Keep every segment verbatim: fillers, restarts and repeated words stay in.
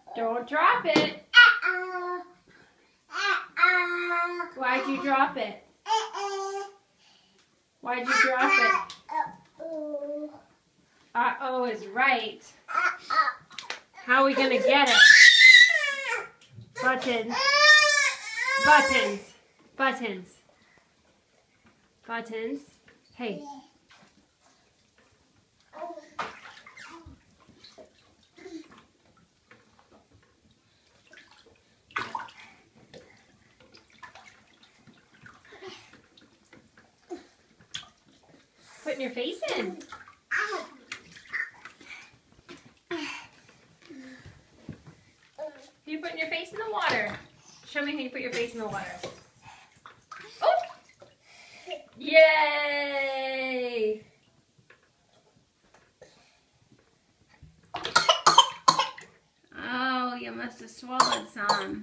Don't drop it. Uh-oh. Uh-oh. Why'd you drop it? Uh-oh. Why'd you drop it? Uh-oh. Uh-oh is right. Uh-oh. How are we going to get it? Buttons. Buttons. Buttons. Buttons. Hey. Putting your face in. You putting your face in the water. Show me how you put your face in the water. Oh! Yay! Oh, you must have swallowed some.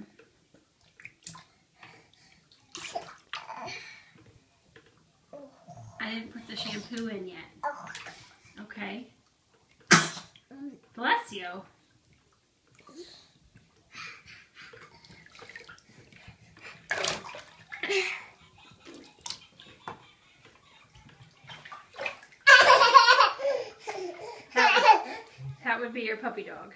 I didn't put the shampoo in yet. Okay. Bless you. That, that would be your puppy dog.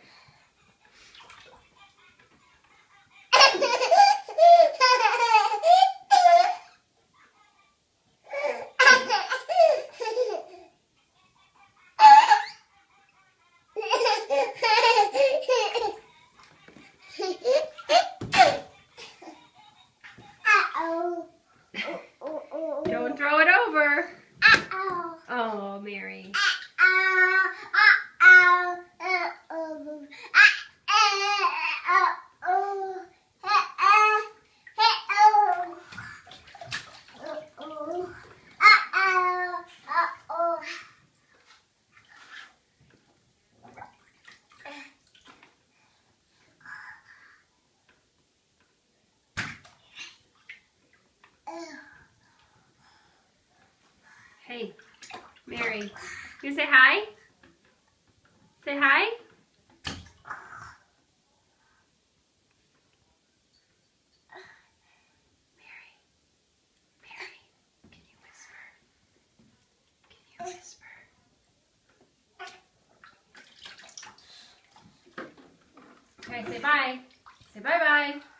Don't throw it over. Uh-oh. Oh, Mary. Uh-oh. Uh-oh. Uh-oh. Uh-oh. Uh-oh. Uh-oh. Hey, Mary. You say hi? Say hi? Mary. Mary. Can you whisper? Can you whisper? Okay, say bye. Say bye-bye.